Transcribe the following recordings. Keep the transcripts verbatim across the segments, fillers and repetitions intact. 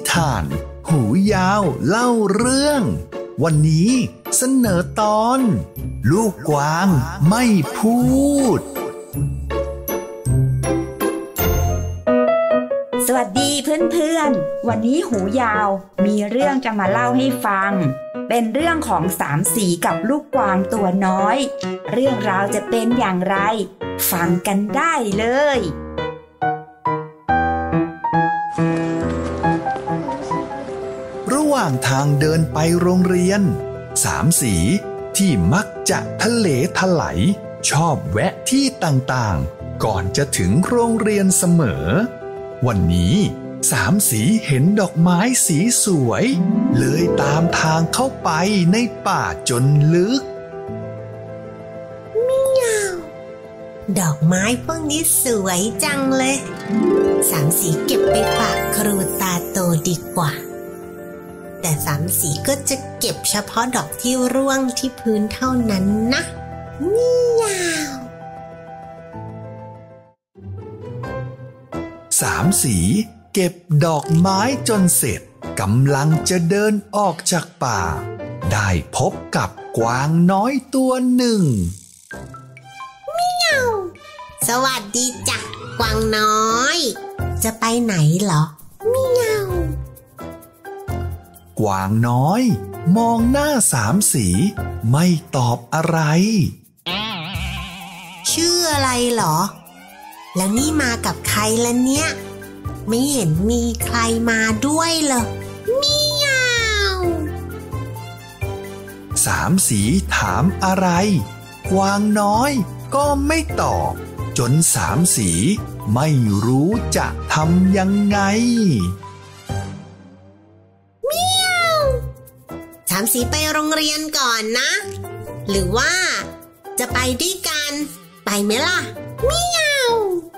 ทานหูยาวเล่าเรื่องวันนี้เสนอตอนลูกกวางไม่พูดสวัสดีเพื่อนๆวันนี้หูยาวมีเรื่องจะมาเล่าให้ฟังเป็นเรื่องของสามสีกับลูกกวางตัวน้อยเรื่องราวจะเป็นอย่างไรฟังกันได้เลยระหว่างทางเดินไปโรงเรียนสามสีที่มักจะทะเลทลายชอบแวะที่ต่างๆก่อนจะถึงโรงเรียนเสมอวันนี้สามสีเห็นดอกไม้สีสวยเลยตามทางเข้าไปในป่าจนลึกมิยาวดอกไม้พวกนี้สวยจังเลยสามสีเก็บไปฝากครูตาโตดีกว่าแต่สามสีก็จะเก็บเฉพาะดอกที่ร่วงที่พื้นเท่านั้นนะมิยาวสามสีเก็บดอกไม้จนเสร็จกำลังจะเดินออกจากป่าได้พบกับกวางน้อยตัวหนึ่งมิยาวสวัสดีจ้ะกวางน้อยจะไปไหนเหรอมิยาวกวางน้อยมองหน้าสามสีไม่ตอบอะไรชื่ออะไรเหรอแล้วนี่มากับใครล่ะเนี่ยไม่เห็นมีใครมาด้วยเลยมิยาวสามสีถามอะไรกวางน้อยก็ไม่ตอบจนสามสีไม่รู้จะทำยังไงมิยาวสามสีไปโรงเรียนก่อนนะหรือว่าจะไปด้วยกันไปไหมล่ะมิยาว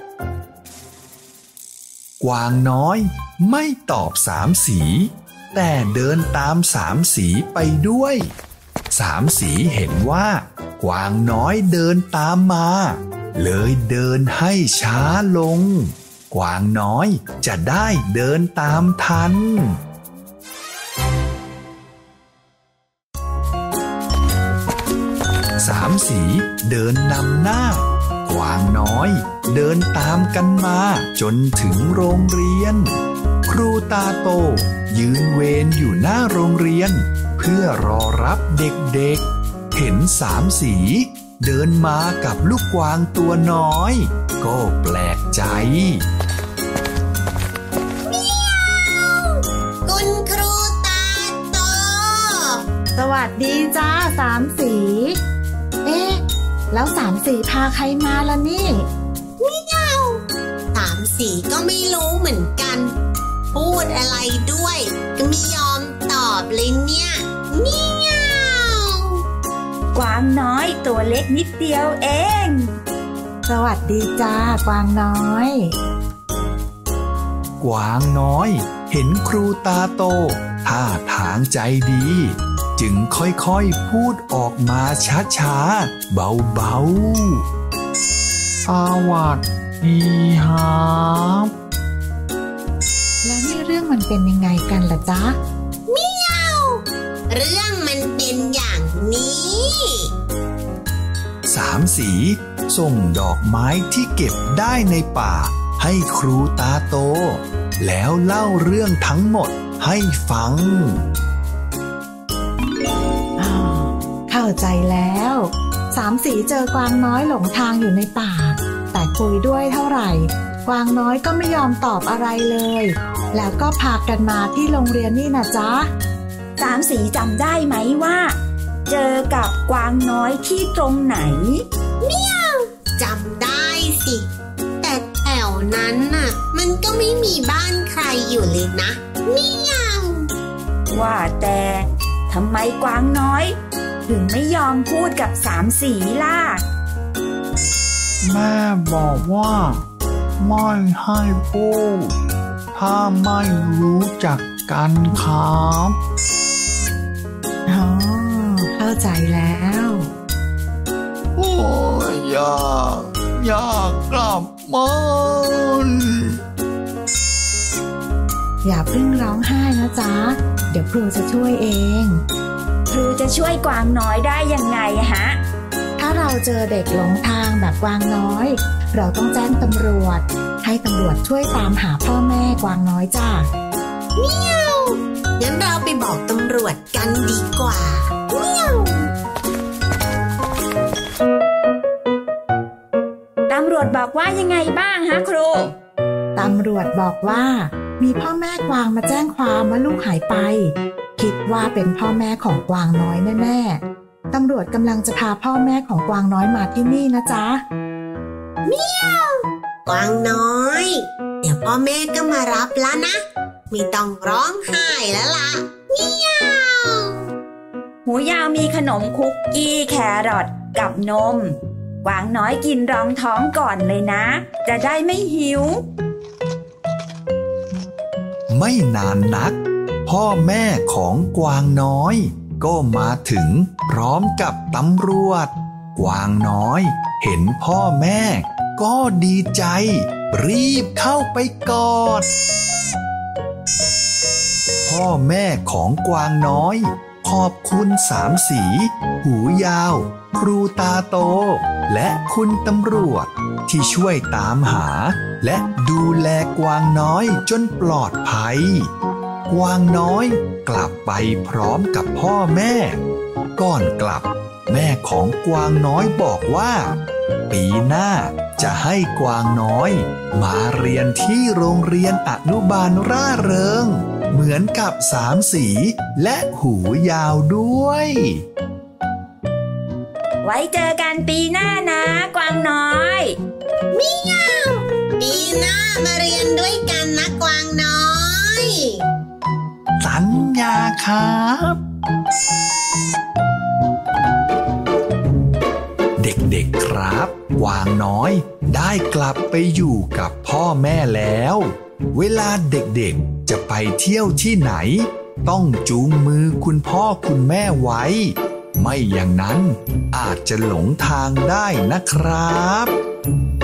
กวางน้อยไม่ตอบสามสีแต่เดินตามสามสีไปด้วยสามสีเห็นว่ากวางน้อยเดินตามมาเลยเดินให้ช้าลงกวางน้อยจะได้เดินตามทันสามสีเดินนำหน้ากวางน้อยเดินตามกันมาจนถึงโรงเรียนครูตาโตยืนเวรอยู่หน้าโรงเรียนเพื่อรอรับเด็กๆเห็นสามสีเดินมากับลูกกวางตัวน้อยก็แปลกใจมิยาวคุณครูตาโตสวัสดีจ้าสามสีเอ๊ะแล้วสามสีพาใครมาล่ะนี่มิยาวสามสีก็ไม่รู้เหมือนกันพูดอะไรด้วยก็ไม่ยอมตอบเลยเนี่ยมิยาวกวางน้อยตัวเล็กนิดเดียวเองสวัสดีจ้ากวางน้อยกวางน้อยเห็นครูตาโตท่าทางใจดีจึงค่อยๆพูดออกมาช้าๆเบาๆสวัสดีครับแล้วนี่เรื่องมันเป็นยังไงกันล่ะจ๊ะมิยาวเรื่องมันเป็นอย่างนี้สามสีส่งดอกไม้ที่เก็บได้ในป่าให้ครูตาโตแล้วเล่าเรื่องทั้งหมดให้ฟังเข้าใจแล้วสามสีเจอกวางน้อยหลงทางอยู่ในป่าแต่คุยด้วยเท่าไหร่กวางน้อยก็ไม่ยอมตอบอะไรเลยแล้วก็พากันมาที่โรงเรียนนี่นะจ๊ะสามสีจำได้ไหมว่าเจอกับกวางน้อยที่ตรงไหนเมียวจำได้สิแต่แถวนั้นน่ะมันก็ไม่มีบ้านใครอยู่เลยนะเมียวว่าแต่ทำไมกวางน้อยถึงไม่ยอมพูดกับสามสีล่ะแม่บอกว่าไม่ให้พูดถ้าไม่รู้จักกันครับอ๋อเข้าใจแล้วโอ้ยอยากอยากกลับบ้านอย่าเพิ่งร้องไห้นะจ๊ะเดี๋ยวครูจะช่วยเองครูจะช่วยกวางน้อยได้ยังไงฮะถ้าเราเจอเด็กหลงทางแบบกวางน้อยเราต้องแจ้งตำรวจให้ตำรวจช่วยตามหาพ่อแม่กวางน้อยจ้ะเมียวงั้นเราไปบอกตำรวจกันดีกว่าเมียวตำรวจบอกว่ายังไงบ้างฮะครูตำรวจบอกว่ามีพ่อแม่กวางมาแจ้งความว่าลูกหายไปคิดว่าเป็นพ่อแม่ของกวางน้อยแน่ๆตำรวจกำลังจะพาพ่อแม่ของกวางน้อยมาที่นี่นะจ๊ะเมียวกวางน้อยเดี๋ยวพ่อแม่ก็มารับแล้วนะไม่ต้องร้องไห้แล้วล่ะเมียวหูยาวมีขนมคุกกี้แครอทกับนมกวางน้อยกินรองท้องก่อนเลยนะจะได้ไม่หิวไม่นานนักพ่อแม่ของกวางน้อยก็มาถึงพร้อมกับตำรวจกวางน้อยเห็นพ่อแม่ก็ดีใจรีบเข้าไปกอดพ่อแม่ของกวางน้อยขอบคุณสามสีหูยาวครูตาโตและคุณตำรวจที่ช่วยตามหาและดูแลกวางน้อยจนปลอดภัยกวางน้อยกลับไปพร้อมกับพ่อแม่ก่อนกลับแม่ของกวางน้อยบอกว่าปีหน้าจะให้กวางน้อยมาเรียนที่โรงเรียนอนุบาลร่าเริงเหมือนกับสามสีและหูยาวด้วยไว้เจอกันปีหน้านะกวางน้อยเมียวปีหน้ามาเรียนด้วยกันนะกวางน้อยสัญญาครับเด็กๆครับกวางน้อยได้กลับไปอยู่กับพ่อแม่แล้วเวลาเด็กๆจะไปเที่ยวที่ไหนต้องจูงมือคุณพ่อคุณแม่ไว้ไม่อย่างนั้นอาจจะหลงทางได้นะครับ